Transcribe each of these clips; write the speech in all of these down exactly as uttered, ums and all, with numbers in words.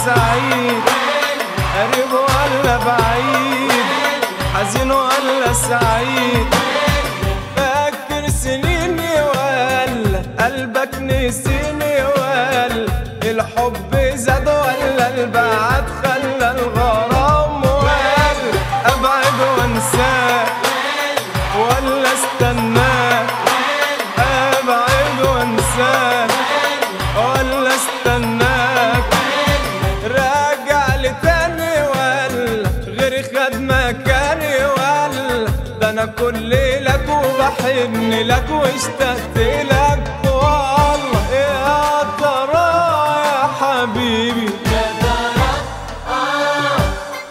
سعيد؟ قريب ولا بعيد؟ حزين ولا سعيد؟ فاكر سنيني ولا قلبك نسيني ولا الحب زاد ولا البعد خلى الغرام ولا ابعد وانساك ولا استناك؟ ابعد وانساك ولا استناك؟ راجع لي تاني ولا غيري خد مكاني ولا ده انا كل لك وبحن لك واشتقت لك والله يا ترى يا حبيبي يا ترى آه.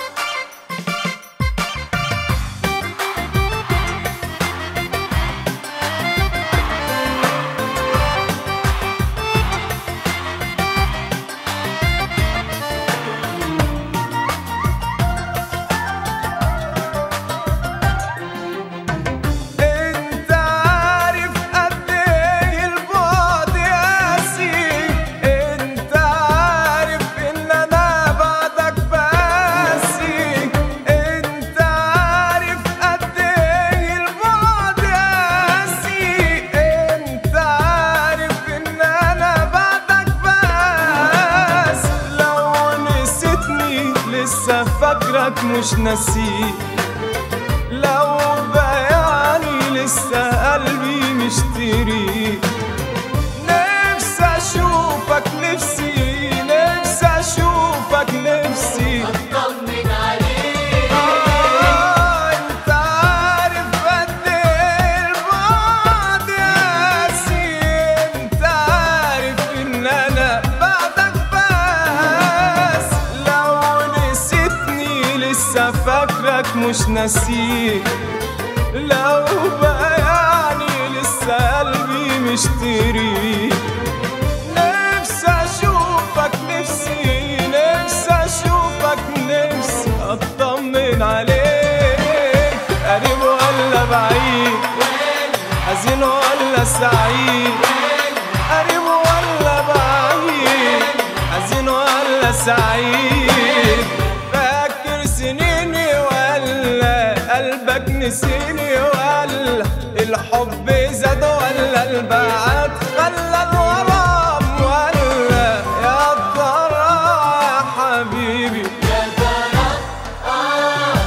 لسه فاكرك مش ناسيك، لو بياني لسه قلبي مشتريك. نفسي اشوفك نفسي نفسي اشوفك نفسي اطمن عليك. آه انت عارف قد ايه البعد قاسي، انت عارف ان انا بعدك بس لو نسيتني لسه فاكرك مش ناسيك، لو بياني لسه قلبي مشتريك. نفسي اشوفك نفسي نفسي اشوفك نفسي اطمن عليك. قريب ولا بعيد؟ حزين ولا سعيد؟ قريب ولا بعيد؟ حزين ولا سعيد؟ فاكر سنيني ولا قلبك نسيني ولا الحب زاد ولا البعد خلى الغرام ولا يا ترى يا حبيبي يا ترى آه.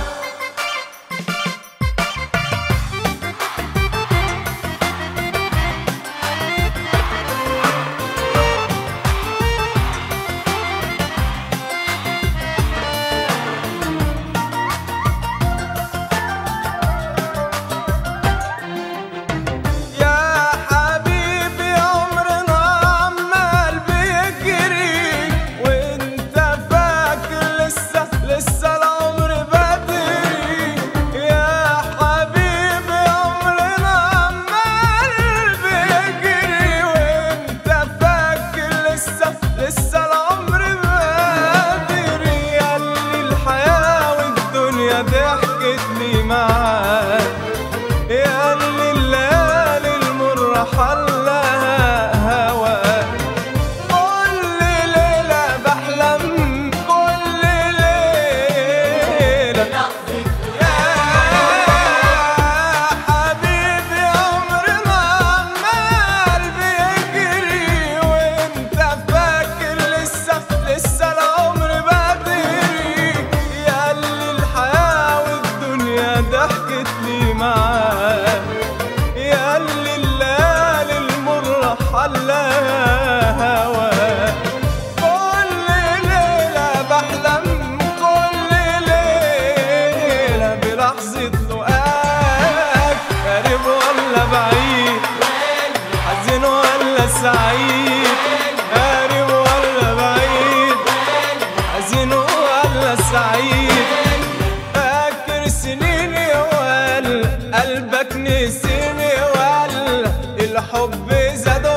ضحكت لي معاك يا اللي الليالي المرة حلها هواك. كل ليلة بحلم كل ليلة يا حبيبي عمرنا عمال بيجري وانت فاكر لسه لسه العمر بدري. يا اللي الحياة والدنيا ضحكت لي معاك يا اللي الليالي المرة حلها هواك. كل ليلة بحلم كل ليلة بلحظة لقاك. قريب ولا بعيد؟ حزين ولا سعيد؟ قريب ولا بعيد؟ حزين ولا سعيد؟ فاكر سنيني ولا قلبك نسيني ولا الحب زاد